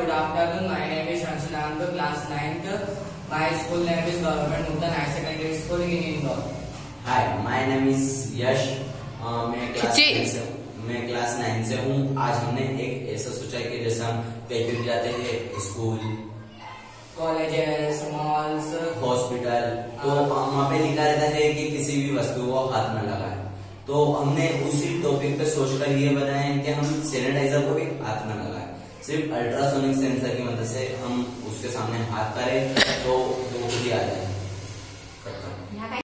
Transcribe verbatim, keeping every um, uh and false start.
good afternoon. My name is Shanshanand, class ninth. My school name is Government Nutan High Secondary School in Indore. Hi, my name is Yash. uh, मैं class nine से मैं class nine से हूँ। आज हमने एक ऐसा सोचा है कि जैसे हम कहीं भी जाते हैं, स्कूल, कॉलेजेस, मॉल्स, हॉस्पिटल, तो वहाँ पे लिखा रहता है कि किसी भी वस्तु को हाथ न लगाए। तो हमने उसी टॉपिक पे सोचकर ये बनाया है कि हम सैनिटाइजर को भी हाथ न लगाए, सिर्फ अल्ट्रासोनिक सेंसर की मदद से हम उसके सामने हाथ करें तो वो खुद ही आ जाए।